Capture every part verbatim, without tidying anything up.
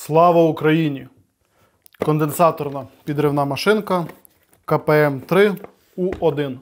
Слава Україні! Конденсаторна підривна машинка ка пе ем три у один.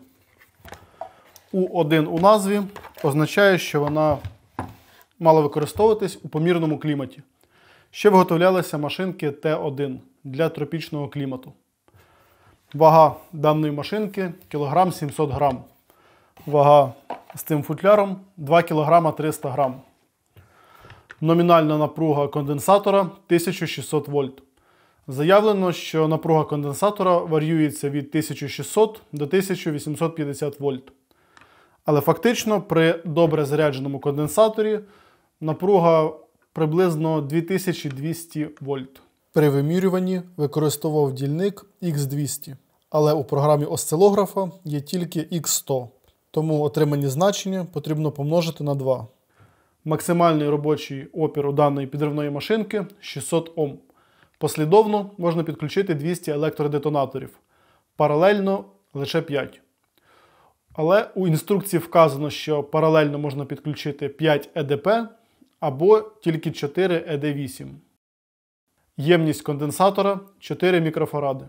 у один у назві означає, що вона мала використовуватись у помірному кліматі. Ще виготовлялися машинки те один для тропічного клімату. Вага даної машинки кілограм сімсот грам. Вага з цим футляром два кілограми триста грам. Номінальна напруга конденсатора тисяча шістсот вольт. Заявлено, що напруга конденсатора варіюється від тисяча шістсот до тисяча вісімсот п'ятдесят вольт. Але фактично при добре зарядженому конденсаторі напруга приблизно дві тисячі двісті вольт. При вимірюванні використовував дільник ікс двісті, але у програмі осцилографа є тільки ікс сто, тому отримані значення потрібно помножити на два. Максимальний робочий опір у даної підривної машинки шістсот Ом. Послідовно можна підключити двісті електродетонаторів, паралельно лише п'ять. Але у інструкції вказано, що паралельно можна підключити п'ять е де пе або тільки чотири е де вісім. Ємність конденсатора чотири мікрофаради.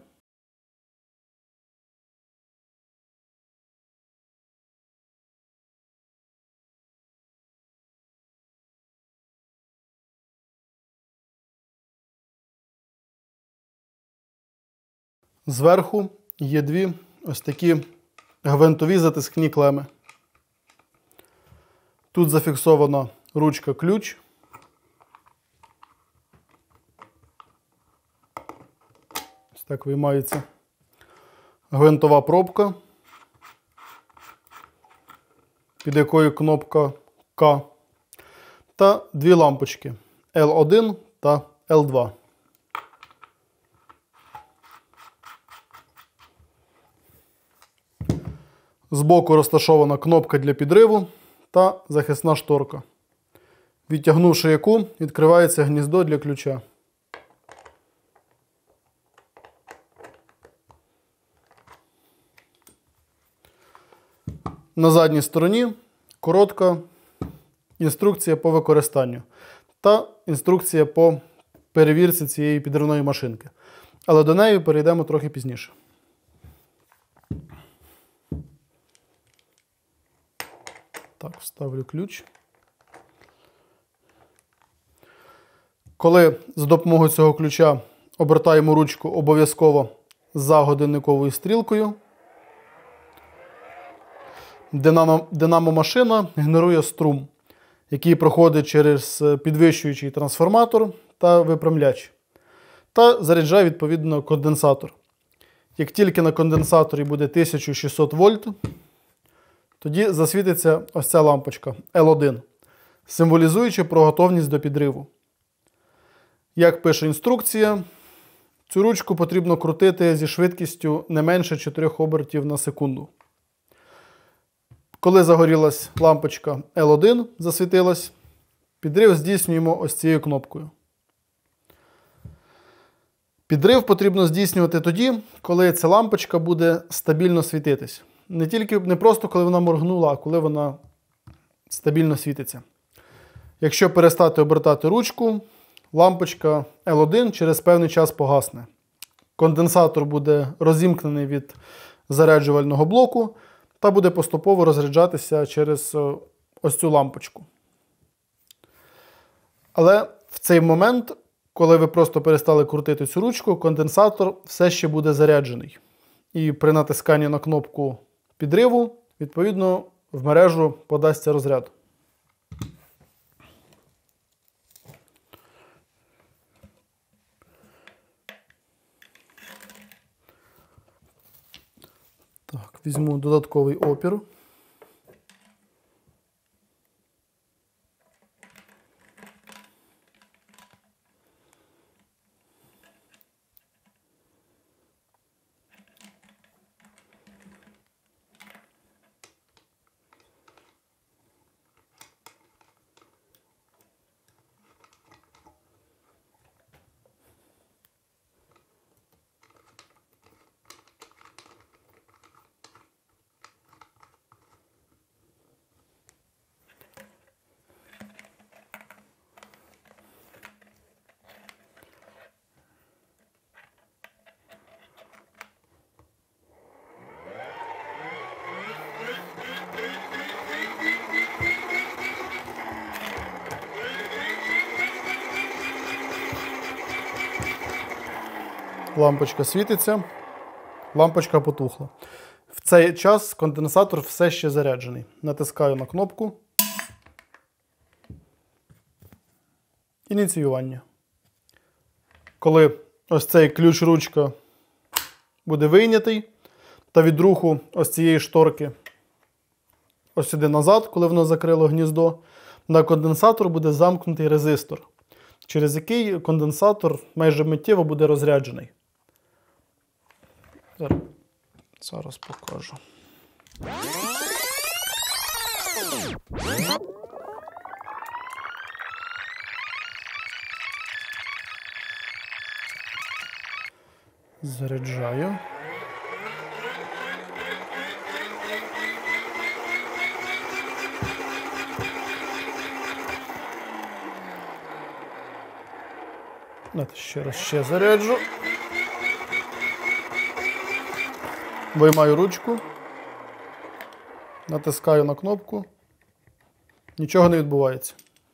Зверху є дві ось такі гвинтові затискні клеми. Тут зафіксована ручка-ключ. Ось так виймається гвинтова пробка, під якою кнопка К, та дві лампочки ел один та ел два. Збоку розташована кнопка для підриву та захисна шторка, відтягнувши яку, відкривається гніздо для ключа. На задній стороні коротка інструкція по використанню та інструкція по перевірці цієї підривної машинки. Але до неї перейдемо трохи пізніше. Так, вставлю ключ. Коли за допомогою цього ключа обертаємо ручку обов'язково за годинниковою стрілкою, динамо, динамо-машина генерує струм, який проходить через підвищуючий трансформатор та випрямляч, та заряджає відповідно конденсатор. Як тільки на конденсаторі буде тисяча шістсот вольт, тоді засвітиться ось ця лампочка ел один, символізуючи про готовність до підриву. Як пише інструкція, цю ручку потрібно крутити зі швидкістю не менше чотирьох обертів на секунду. Коли загорілась лампочка ел один, засвітилась, підрив здійснюємо ось цією кнопкою. Підрив потрібно здійснювати тоді, коли ця лампочка буде стабільно світитись. Не тільки, не просто коли вона моргнула, а коли вона стабільно світиться. Якщо перестати обертати ручку, лампочка ел один через певний час погасне. Конденсатор буде розімкнений від заряджувального блоку та буде поступово розряджатися через ось цю лампочку. Але в цей момент, коли ви просто перестали крутити цю ручку, конденсатор все ще буде заряджений. І при натисканні на кнопку підриву, відповідно, в мережу подасться розряд. Так, візьму додатковий опір. Лампочка світиться, лампочка потухла. В цей час конденсатор все ще заряджений. Натискаю на кнопку. Ініціювання. Коли ось цей ключ-ручка буде вийнятий, та від руху ось цієї шторки ось сюди назад, коли воно закрило гніздо, на конденсатор буде замкнутий резистор, через який конденсатор майже миттєво буде розряджений. Зараз, зараз покажу. Заряджаю. Ще раз ще заряджу. Виймаю ручку. Натискаю на кнопку. Нічого не відбувається.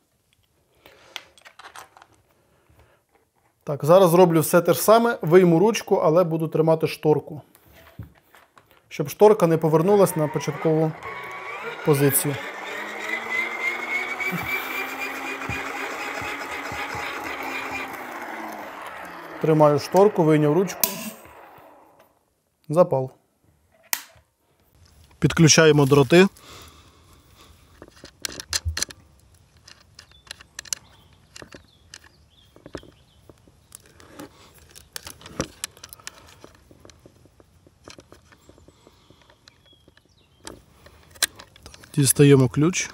Так, зараз зроблю все те ж саме. Вийму ручку, але буду тримати шторку. Щоб шторка не повернулась на початкову позицію. Тримаю шторку, вийняв ручку. Запал. Підключаємо дроти. Дістаємо ключ.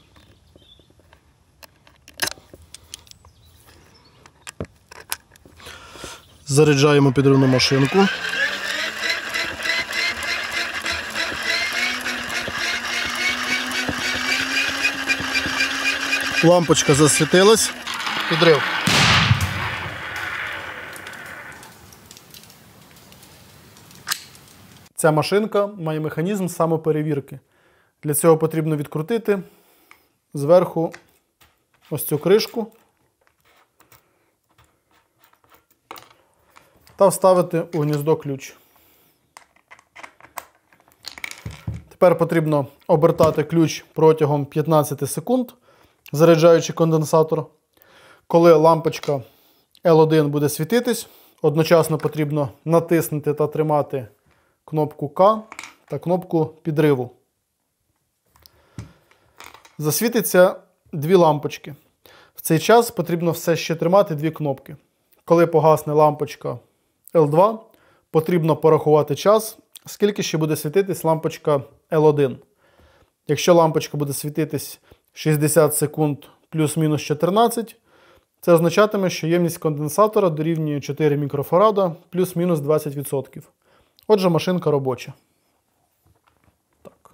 Заряджаємо підривну машинку. Лампочка засвітилась. Підрив. Ця машинка має механізм самоперевірки. Для цього потрібно відкрутити зверху ось цю кришку та вставити у гніздо ключ. Тепер потрібно обертати ключ протягом п'ятнадцяти секунд, заряджаючи конденсатор. Коли лампочка ел один буде світитись, одночасно потрібно натиснути та тримати кнопку К та кнопку підриву. Засвітиться дві лампочки. В цей час потрібно все ще тримати дві кнопки. Коли погасне лампочка ел два, потрібно порахувати час, скільки ще буде світитись лампочка ел один. Якщо лампочка буде світитись шістдесят секунд плюс-мінус чотирнадцять, це означатиме, що ємність конденсатора дорівнює чотири мікрофарада плюс-мінус двадцять відсотків. Отже, машинка робоча. Так.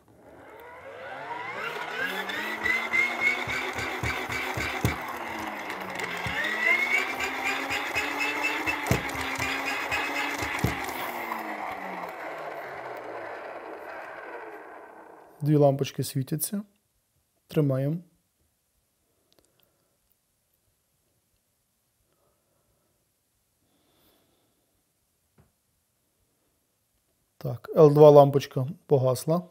Дві лампочки світяться. Тримаємо. Так, ел два лампочка погасла.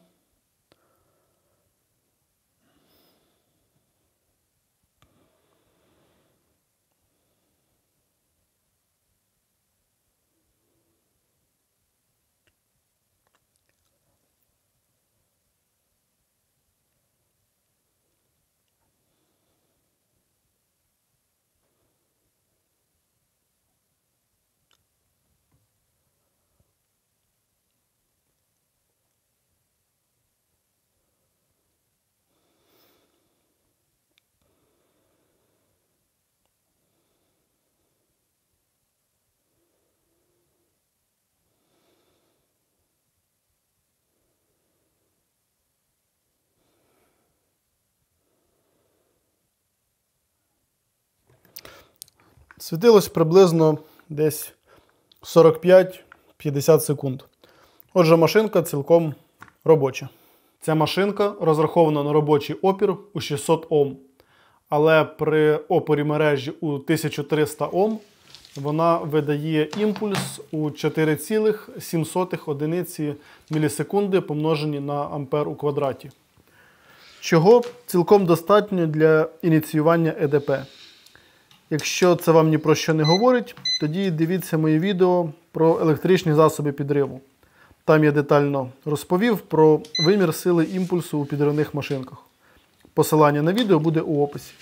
Світилось приблизно десь сорок п'ять - п'ятдесят секунд. Отже, машинка цілком робоча. Ця машинка розрахована на робочий опір у шістсот Ом. Але при опорі мережі у тисячу триста Ом вона видає імпульс у чотири цілих сім сотих одиниці мілісекунди помножені на ампер у квадраті. Чого цілком достатньо для ініціювання Е Де Пе. Якщо це вам ні про що не говорить, тоді дивіться мої відео про електричні засоби підриву. Там я детально розповів про вимір сили імпульсу у підривних машинках. Посилання на відео буде у описі.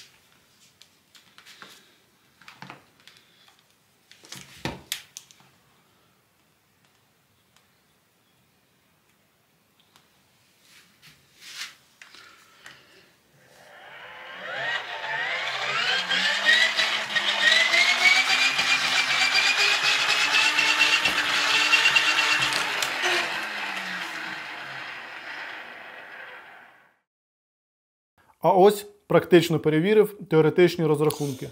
А ось практично перевірив теоретичні розрахунки.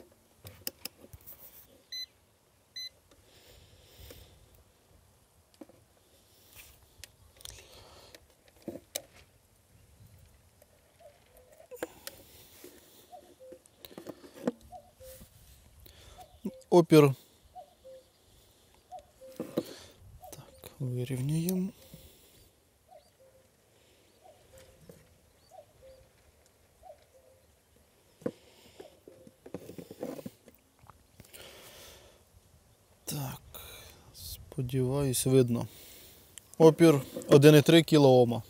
Опір. Так, вирівнюємо. Так, сподіваюсь, видно. Опір один і три кілоома.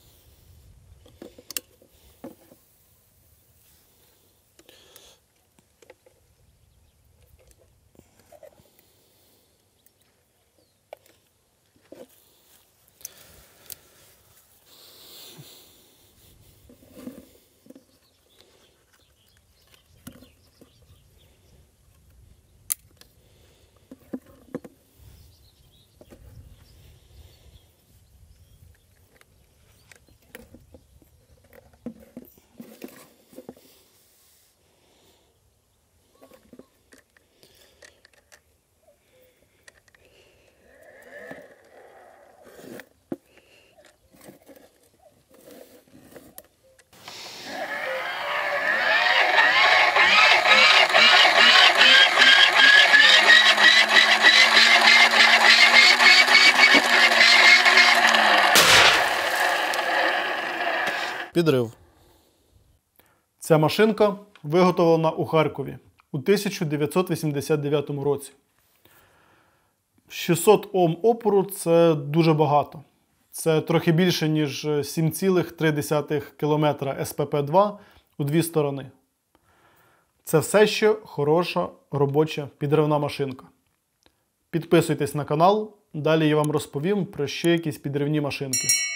Підрив. Ця машинка виготовлена у Харкові у тисяча дев'ятсот вісімдесят дев'ятому році. шістсот Ом опору – це дуже багато. Це трохи більше, ніж сім цілих три десятих кілометра Ес Пе Пе два у дві сторони. Це все ще хороша робоча підривна машинка. Підписуйтесь на канал, далі я вам розповім про ще якісь підривні машинки.